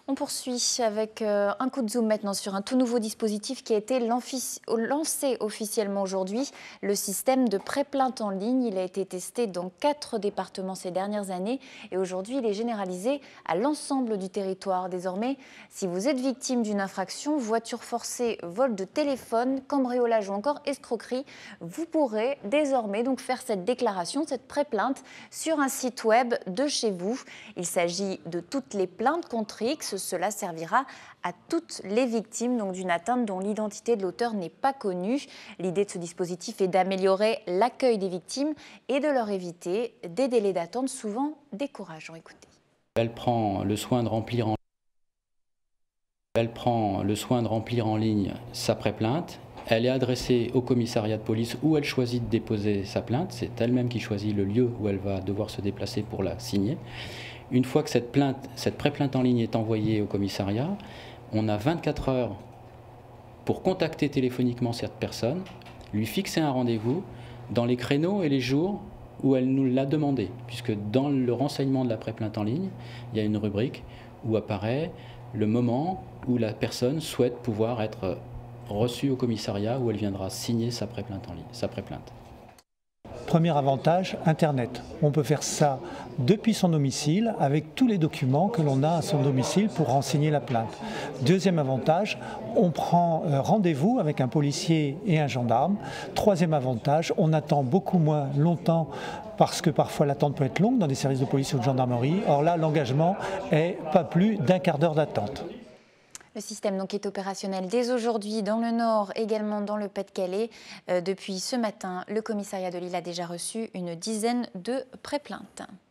On poursuit avec un coup de zoom maintenant sur un tout nouveau dispositif qui a été lancé officiellement aujourd'hui, le système de pré-plainte en ligne. Il a été testé dans 4 départements ces dernières années et aujourd'hui il est généralisé à l'ensemble du territoire. Désormais, si vous êtes victime d'une infraction, voiture forcée, vol de téléphone, cambriolage ou encore escroquerie, vous pourrez désormais donc faire cette déclaration, cette pré-plainte sur un site web de chez vous. Il s'agit de toutes les plaintes contre X. Cela servira à toutes les victimes d'une atteinte dont l'identité de l'auteur n'est pas connue. L'idée de ce dispositif est d'améliorer l'accueil des victimes et de leur éviter des délais d'attente souvent décourageants. Écoutez. Elle prend le soin de remplir en ligne sa pré-plainte. Elle est adressée au commissariat de police où elle choisit de déposer sa plainte. C'est elle-même qui choisit le lieu où elle va devoir se déplacer pour la signer. Une fois que cette pré-plainte en ligne est envoyée au commissariat, on a 24 heures pour contacter téléphoniquement cette personne, lui fixer un rendez-vous dans les créneaux et les jours où elle nous l'a demandé. Puisque dans le renseignement de la pré-plainte en ligne, il y a une rubrique où apparaît le moment où la personne souhaite pouvoir être reçue au commissariat où elle viendra signer sa pré-plainte en ligne, sa pré-plainte. Premier avantage, Internet. On peut faire ça depuis son domicile avec tous les documents que l'on a à son domicile pour renseigner la plainte. Deuxième avantage, on prend rendez-vous avec un policier et un gendarme. Troisième avantage, on attend beaucoup moins longtemps parce que parfois l'attente peut être longue dans des services de police ou de gendarmerie. Or là, l'engagement est pas plus d'un quart d'heure d'attente. Le système est opérationnel dès aujourd'hui dans le Nord, également dans le Pas-de-Calais. Depuis ce matin, le commissariat de Lille a déjà reçu une dizaine de pré-plaintes.